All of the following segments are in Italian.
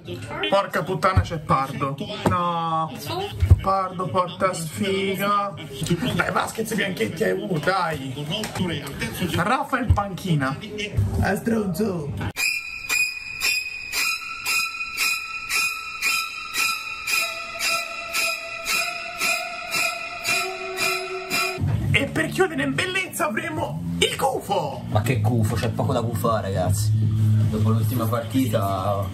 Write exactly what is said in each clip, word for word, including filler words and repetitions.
Porca puttana, c'è Pardo. No. Pardo porta sfiga. Dai, Vasquez bianchetti hai avuto, dai. Raffa in panchina. Astronzo. E per chiudere in bellezza avremo il gufo. Ma che gufo, c'è poco da gufare, ragazzi. Dopo l'ultima partita.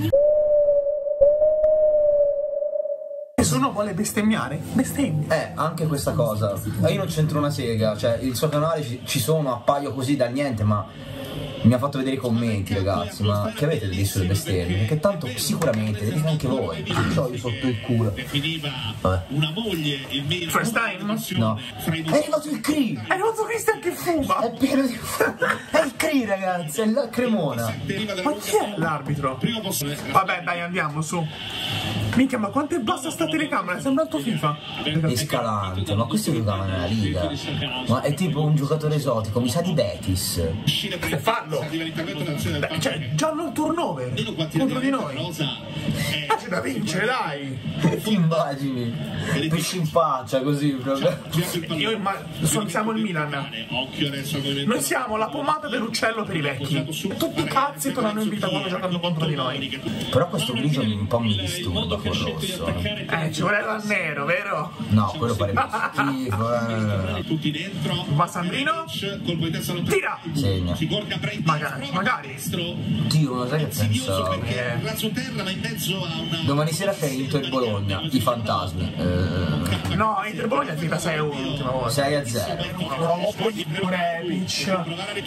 Nessuno vuole bestemmiare? Bestemmia. Eh, anche questa cosa. Ma io non c'entro una sega, cioè il suo canale ci, ci sono, appaio così da niente, ma mi ha fatto vedere i commenti, ragazzi. Ma che avete dei sulle bestemmie? Perché tanto sicuramente vedete anche voi. C'ho io sotto il culo. Vabbè. First time? No. È arrivato il Cree! È arrivato Cristian che fuma! È pieno di è il Cree, ragazzi, è la Cremona. Ma chi è l'arbitro? Vabbè, dai, andiamo su. Minchia, ma quanto è bassa sta telecamera? Sembra tanto FIFA. È scalante, ma questo giocava nella Liga. Ma è tipo un giocatore esotico, mi sa di Betis. E fallo! Dai, cioè, giallo il turnover contro di noi. Ma c'è da vincere, dai! Ti immagini? Pesci in faccia così proprio. Io immagino, siamo il Milan. Noi siamo la pomata dell'uccello per i vecchi. Tutti i cazzi tornano in vita quando giocano contro di noi. Però questo grigio un po' mi disturba col rosso. Eh, ci voleva il nero, vero? No, quello farebbe schifo. Eh. Ma Sandrino? Tira! Segna. Magari, magari. Dio, ma sai che penso? Eh. Domani sera c'è Inter Bologna, i fantasmi. Eh. No, Inter Bologna è finita sei a uno l'ultima volta. sei a zero. Rebic.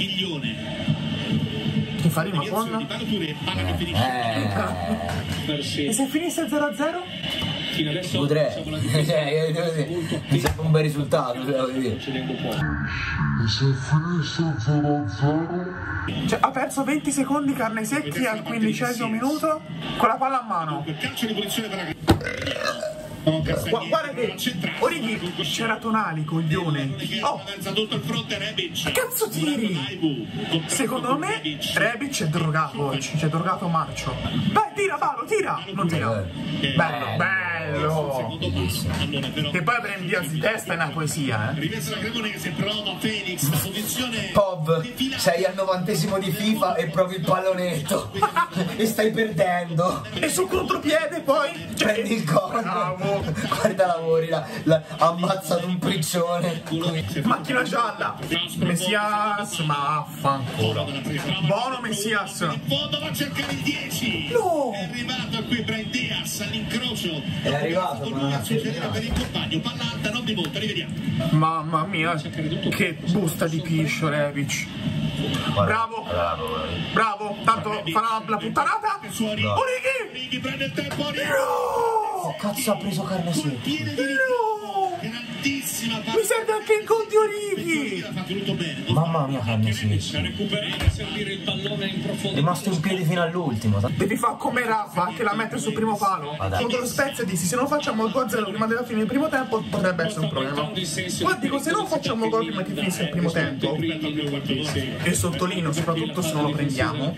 Che fa rima con? Eh. E se finisse zero a zero? Potrei. Cioè, mi sembra un bel risultato, devo dire. E se finisse zero a zero? Cioè, ha perso venti secondi carne secchi al quindicesimo minuto con la palla a mano. Gu guarda che Orighi c'era Tonali, coglione. Oh, che cazzo tiri? Secondo me Rebic è drogato oggi, c'è drogato marcio. Dai, tira Balo, tira. Non tira. Bello, bello. Che poi prendi Diaz di testa è una poesia, eh. Pov, sei al novantesimo di FIFA e provi il pallonetto e stai perdendo. E sul contropiede poi prendi il gol. Bravo. Guarda lavori, la, la, ammazza un priccione. Macchina gialla. Messias, ma affanculo. Buono Messias. No. È arrivato qui Brian Diaz all'incrocio. È arrivato con una per il compagno. Palla alta, non di volta, rivediamo. Mamma mia, che busta di piscio Rebic. Bravo, bravo, tanto farà la puttanata. Orighi prende il tempo. Oh, cazzo, ha preso carne secca. Grandissima. Mi serve anche il gol di Orighi. Mamma mia, carne secca. È rimasto in piedi fino all'ultimo. Devi fare come Rafa, che la mette sul primo palo. Contro lo Spezia dissi, se non facciamo il due a zero prima della fine del primo tempo potrebbe essere un problema. Ma dico, se non facciamo il gol prima che finisca il primo tempo, e sottolineo soprattutto se non lo prendiamo,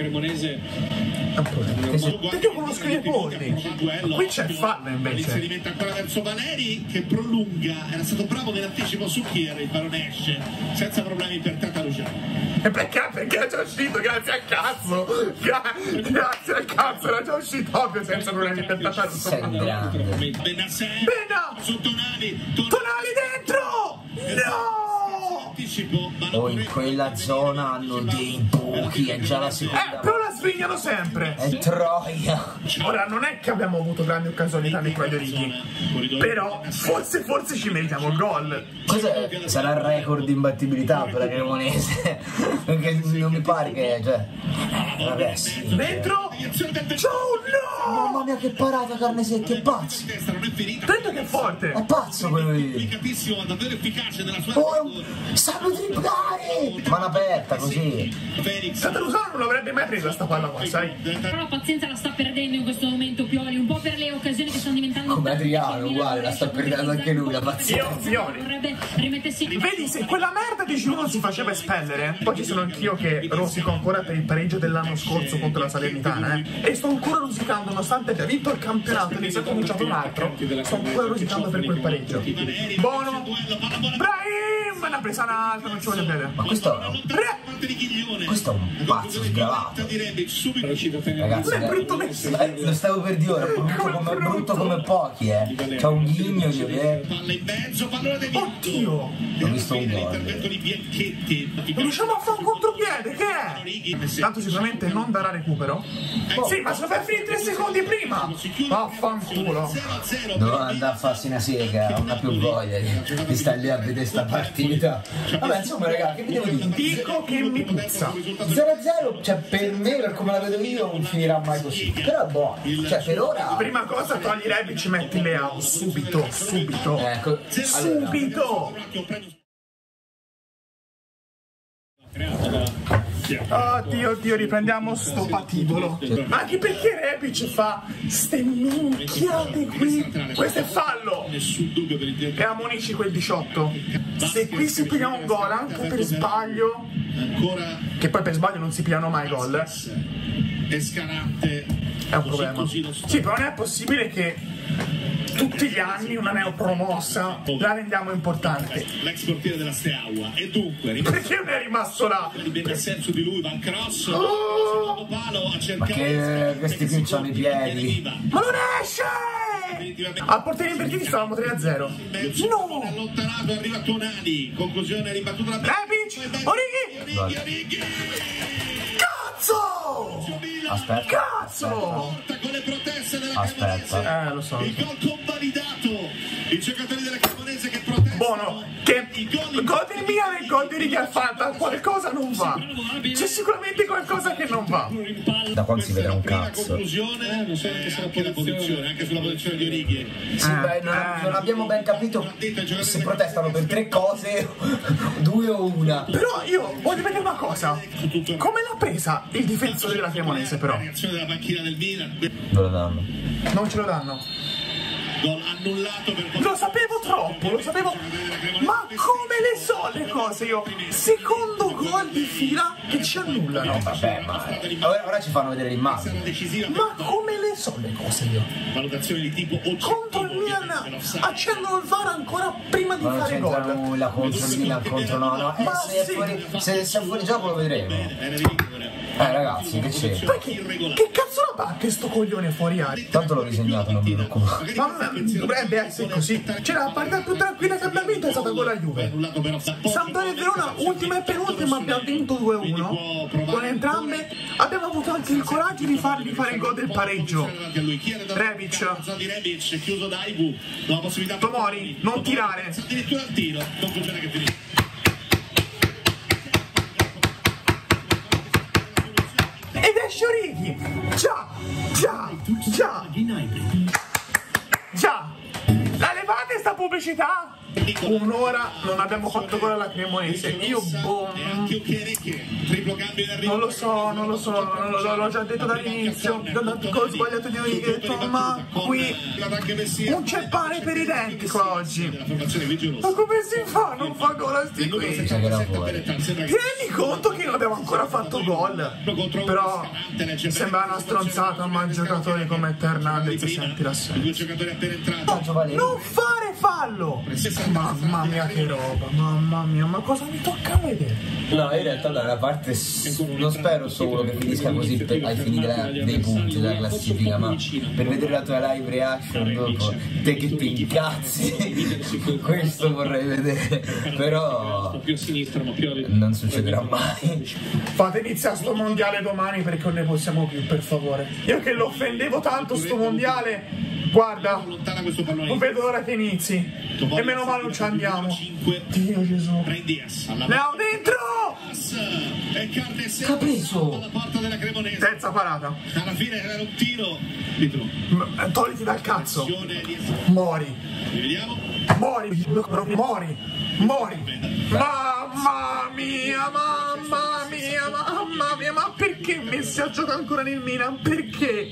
perché io conosco i nipoti. Qui c'è il fallo invece. Diventa ancora verso Valeri che prolunga. Era stato bravo nell'anticipo su Kier, il pallone esce senza problemi per Tatarugiano. E perché? Perché era già uscito, grazie al cazzo. Gra grazie al cazzo, era già uscito ovvio senza problemi per Tatarugiano. Sei grande. Bena! Su Tonali. Tonali dentro! No! Oh, in quella zona hanno dei buchi, è già la seconda. Eh, però la svignano sempre. È Troia. Ora, non è che abbiamo avuto grandi occasioni nei tuoi Orighi, però forse, forse ci meritiamo il gol. Cos'è? Sarà il record di imbattibilità per la Cremonese. Perché non mi pare che, cioè... Vabbè, sì. Dentro? Ciao, no! Mamma mia, che parata, carne secca, è pazzo. Dentro che è forte. È pazzo quello lì. Oh, sanno driblare! Mano aperta, così. Tatarugiano non l'avrebbe mai presa sta palla qua, sai? Però la pazienza la sta perdendo in questo momento Pioli, un po' per le occasioni che stanno diventando... Come Adriano, uguale, la sta perdendo anche lui, la pazienza. Io, Pioli. Vedi, se quella merda di Giroud si faceva espellere, poi ci sono anch'io. anch'io che rosico ancora per il pareggio dell'anno scorso contro la Salernitana, eh. E sto ancora rosicando, nonostante abbia vinto il campionato e ne sia cominciato un altro, sto ancora rosicando per quel pareggio. Buono! Brahim! Ne ha presa un'altra, non ci voglio credere. Ma questo è un... questo è un pazzo sgravato. Ragazzi, non è brutto Messi. eh, lo stavo per dire, è brutto come, brutto come pochi, eh. C'ha un ghigno che... Oddio! Ho visto un gol. Non riusciamo a fare un contropiede, che è? Tanto sicuramente non darà recupero. Sì, ma se lo fai finire tre secondi prima! Vaffanculo! Doveva andare a farsi una sega, non ha più voglia di, di stare lì a vedere sta partita. Vabbè, insomma, raga, che vi devo dire? Dico che mi puzza. zero a zero, cioè per me, per come la vedo io, non finirà mai così. Però è buono, cioè per ora... Prima cosa togli Rebic e metti Leao, subito, subito. Ecco, allora. Subito! Oddio, oddio, riprendiamo sto patibolo. Anche perché Rebic fa ste minchiate qui. Questo è fallo. E ammonisci quel diciotto. Se qui si piglia un gol anche per sbaglio, che poi per sbaglio non si pigliano mai gol, è un problema. Sì, però non è possibile che tutti gli anni una neopromossa la rendiamo importante. L'ex portiere della Steaua. E dunque, perché non è rimasto là? Dipende senso di lui, Van Cross. Oh! Ma che questi pinciano i piedi. Ma non esce! Al portiere invertiti stavamo tre a zero. No! Allontanato, arriva Tonali. Conclusione ribattuta la Rebic! Origi! Cazzo! Aspetta. Cazzo! Aspetta. Eh, lo so. Il gol convalidato. I giocatori della Cremonese che protestano. Buono, che il gol del Milan e il gol di Righi Fanta, qualcosa non va. C'è sicuramente qualcosa che non va. Da quando si vedrà un cazzo. Conclusione, anche la posizione, anche sulla posizione di Origi. Sì, Eh, beh, non, eh. non abbiamo ben capito se protestano per tre cose, due o una. Però io voglio vedere una cosa. Come l'ha presa il difensore della Cremonese, però? Reazione della panchina del Milan. Non lo danno. Non ce lo danno. Gol annullato per Lo sapevo troppo, lo sapevo. Ma come le so le cose io? Secondo gol di fila che ci annullano. Vabbè, ma ora, ora ci fanno vedere l'immagine. decisiva. Ma come le so le cose io? Valutazione di tipo Contro il Milan accendono il V A R ancora prima di Ma non fare c'entra gol. nulla contro il Milan, contro no, no. Eh, Ma se è sì. fuori, se, se è fuori gioco lo vedremo. Eh ragazzi, che c'è? Perché? Che cazzo la batte sto coglione fuori aria? Tanto l'ho disegnato, non mi preoccupo. Ma dovrebbe essere così. C'è la partita più tranquilla che abbiamo vinto è stata quella Juve. Sampdoria e Verona, ultima e penultima, abbiamo vinto due a uno. Con entrambe abbiamo avuto anche il coraggio di fargli fare il gol del pareggio. Rebic. Chiuso da Aibu. Tomori, non tirare. Addirittura il tiro. Conclusione che finisce. Ed esce Origi. Già, già, già. Già. La levate sta pubblicità? Un'ora non abbiamo fatto gol alla Cremonese. Io boh. Non lo so, non lo so, non lo- l'ho già detto dall'inizio. Ho sbagliato di Orighetto, ma qui non c'è pane per i denti qua oggi. Ma come si fa a non fare gol a sti qui? Sai che era fuori. Ti rendi conto che non abbiamo ancora fatto gol? Però sembra una stronzata, ma giocatori come Hernandez senti la Due giocatori appena entrati. Faccio valere. non fare fallo! Mamma mia che roba, mamma mia, ma cosa mi tocca vedere? No, in realtà da una parte s- non spero solo che finisca così per, ai fini della- dei punti della classifica, ma per vedere la tua live reaction dopo, te che ti incazzi, questo vorrei vedere, però Più a sinistra, ma più a non succederà mai. Fate iniziare sto mondiale domani perché non ne possiamo più, per favore. Io che lo offendevo tanto sto mondiale, guarda, lontana questo pallone. non vedo l'ora che inizi. E meno male non ci andiamo. Dio Gesù. Diaz alla Leo dentro! e Carnes Che ha preso? alla porta della Cremonese. Terza parata. Alla fine era un tiro. Ditelo. M- Togliti dal cazzo. Azione di- Mori. Vediamo. Mori. Proprio mori. Mori. Mamma mia, mamma mia, mamma mia. Ma perché Messi ha giocato ancora nel Milan? Perché? Cosa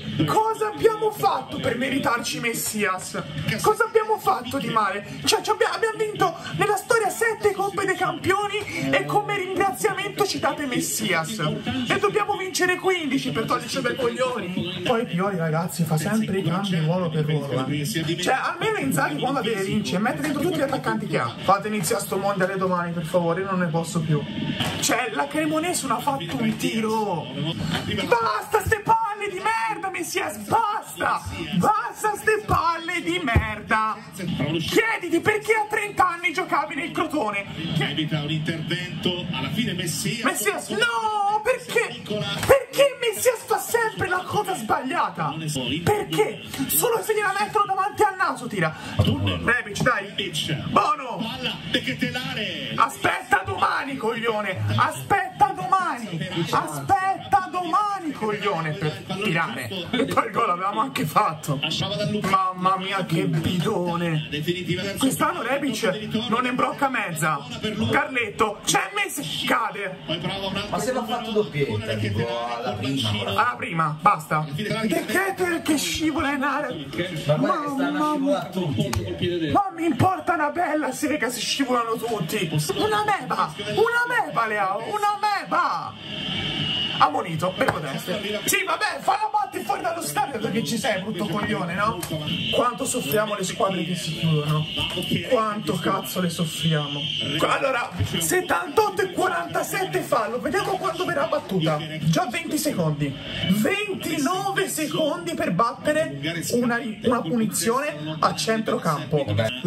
cosa abbiamo fatto per meritarci Messias? Cosa abbiamo fatto di male? Cioè, cioè abbiamo, abbiamo vinto nella storia sette Coppe dei Campioni e come ringraziamento ci date Messias. E dobbiamo vincere quindici per toglierci dai coglioni. Poi Pioli, ragazzi, fa sempre i cambi ruolo per ruolo, eh. Cioè, almeno Inzaghi quando deve vincere, mette dentro tutti gli attaccanti che ha. Fate iniziare sto mondiale domani, per favore, io non ne posso più. Cioè, la Cremonese non ha fatto un tiro. Basta ste palle di merda, Messias, basta! Basta ste palle di merda! Chiediti perché a trenta anni giocavi nel Crotone. Evita un intervento, alla fine Messias. Messias, no! Perché? Perché Messias fa sempre la cosa sbagliata? Perché? Solo se gliela mettono davanti al naso tira. Rebic, dai! Bono! Palla, Becchetelare! Aspetta domani, coglione! Aspetta domani! Aspetta domani, coglione, per tirare! E poi il gol l'avevamo anche fatto! Mamma mia, che bidone! Quest'anno Rebic non ne brocca mezza! Carletto, c'è Messi, cade! Ma se l'ha fatto doppietta, tipo alla prima. Alla prima, basta! Decreto che scivola in aria! Ma guarda che stanno a scivolare tutti. Ma mi importa una bella sega se scivolano tutti! Una meba! Una meba, Leo! Una meba! Ammonito, per modeste. Sì, vabbè, falla batti fuori dallo stadio perché ci sei, brutto coglione, no? Quanto soffriamo le squadre che si chiudono? Quanto cazzo le soffriamo? Allora, settantotto e quarantasette fallo, vediamo quando verrà battuta. Già venti secondi. ventinove secondi per battere una, una punizione a centrocampo.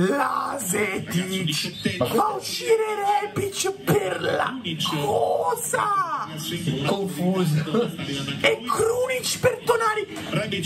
Lasetic fa uscire Rebic per la cosa? Confuso. E Krunic per Tonali.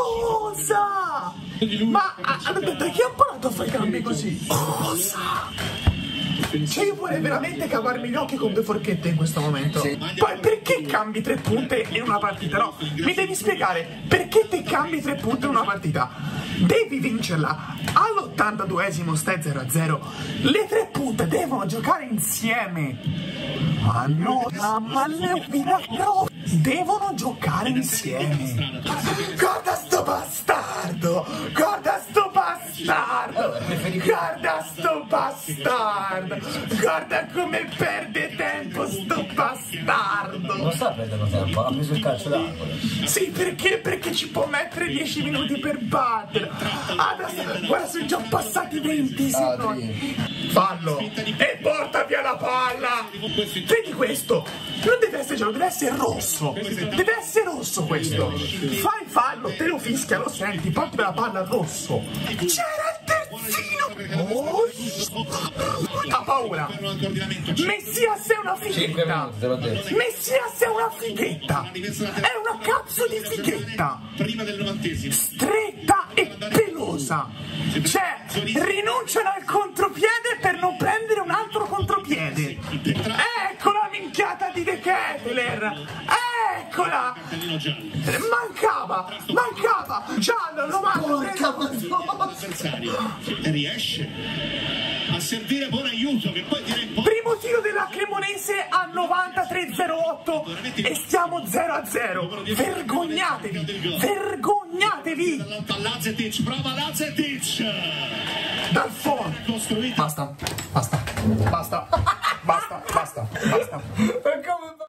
Cosa? Ma da chi ha imparato a fare cambi così? Cosa? Cioè io vorrei veramente cavarmi gli occhi con due forchette in questo momento. Sì. Poi perché cambi tre punte in una partita? No, mi devi spiegare perché te cambi tre punte in una partita. Devi vincerla. All'ottantaduesimo stai zero a zero. Le tre punte devono giocare insieme. Ma no, ma le no, devono giocare insieme. Guarda sto bastardo! Guarda sto bastardo! Guarda sto bastardo! Guarda come perde tempo sto bastardo! Non sta perdendo tempo, ha preso il calcio d'angolo. Sì, perché? Perché ci può mettere dieci minuti per battere. Adesso, guarda, sono già passati venti secondi. Fallo! E porta via la palla! Vedi questo? Non deve essere giallo, deve essere rosso! Deve essere rosso questo! Fai fallo, te lo fischia, lo senti, porti la palla rosso! C'era il terzino! Oh, ha paura! Messias è una fighetta! Messias è una fighetta! È una cazzo di fighetta! Stretta e pelosa! Cioè, rinunciano al contropiede per non prendere un altro contropiede! Ecco la minchiata di De Ketelaere! Eccola! Mancava! Mancava! Giallo, lo manca! Riesce a servire buon aiuto che poi direi primo tiro della Cremonese a novantatré zero otto e stiamo zero a zero. Vergognatevi! Vergognatevi! Lazetic, prova Lazetic dal fondo. Basta, basta, basta, basta, basta, basta.